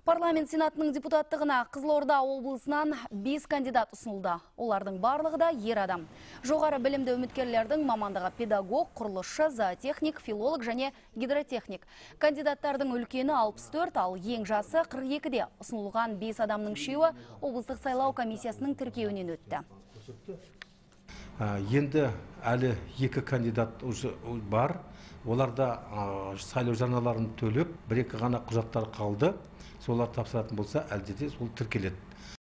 Парламент Сенатының депутаттығына Қызылорда облысынан 5 кандидат ұсынылды. Олардың барлығы да ер адам. Жоғары білімді үміткерлердің мамандығы педагог, құрылысшы, зоотехник, филолог және гидротехник. Кандидаттардың үлкені 64, ал ең жасы 42-де. Ұсынылған 5 адамның үшеуі облыстық сайлау комиссиясының тіркеуінен өтті. Енді әлі 2 кандидат бар. Оларда сайлау жарналарын төлеп, 1-2 ғана құжаттар қалды. Солар тапсыратын болса, әлде де сол тіркеледі.